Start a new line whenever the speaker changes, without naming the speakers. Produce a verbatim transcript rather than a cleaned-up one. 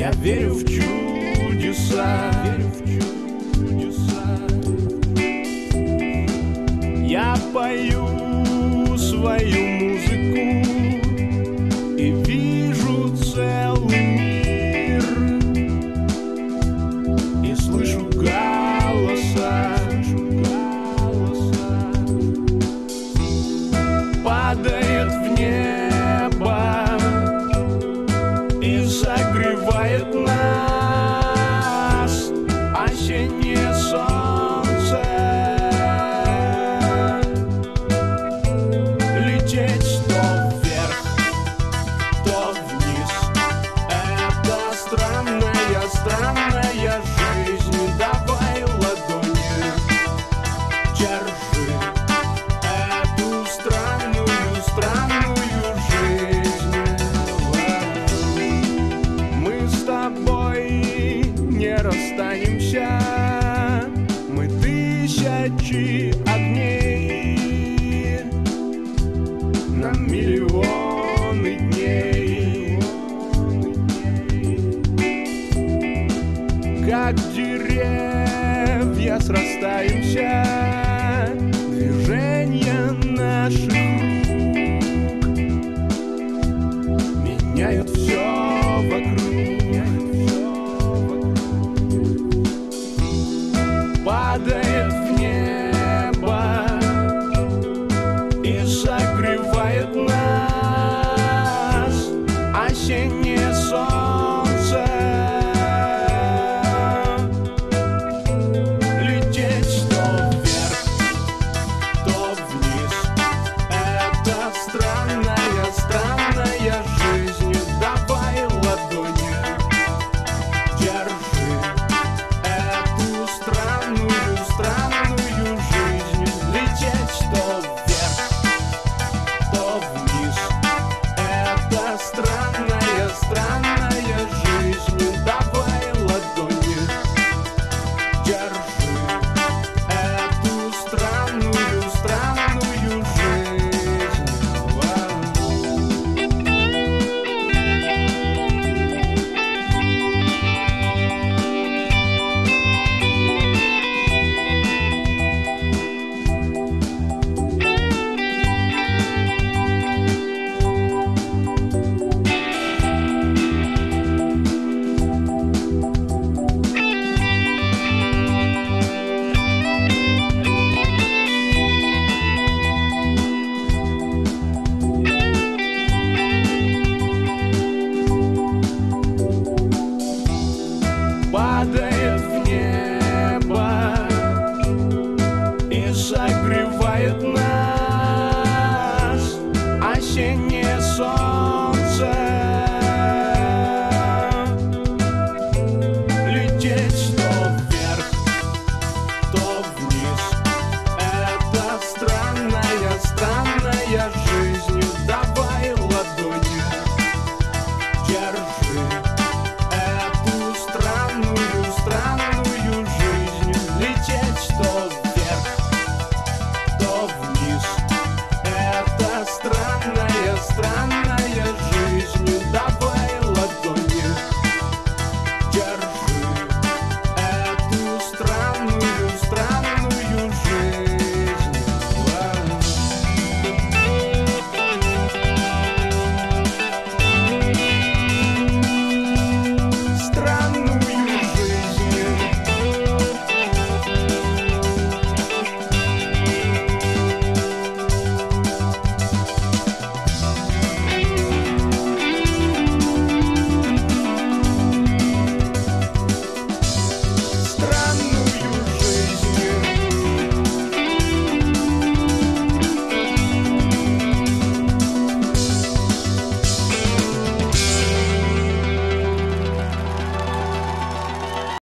Я верю в чудеса, верю в чудеса. Я пою свою музыку и вижу целый мир, и слышу голоса, падает в небо и согревает нас осеннее солнце. Лететь то вверх, то вниз — это странная, странная жизнь. Давай ладони, держи эту странную, странную жизнь. Мы с тобой не расстанемся, мы тысячи огней на миллионы дней. Как деревья срастаемся, движения наших рук меняют все вокруг. Падает в небо и согревает нас осеннее солнце. Лететь то вверх, то вниз — это странная, странная жизнь. Давай ладони, держи эту странную, странную жизнь. Лететь то вверх, то вниз — это странная, странная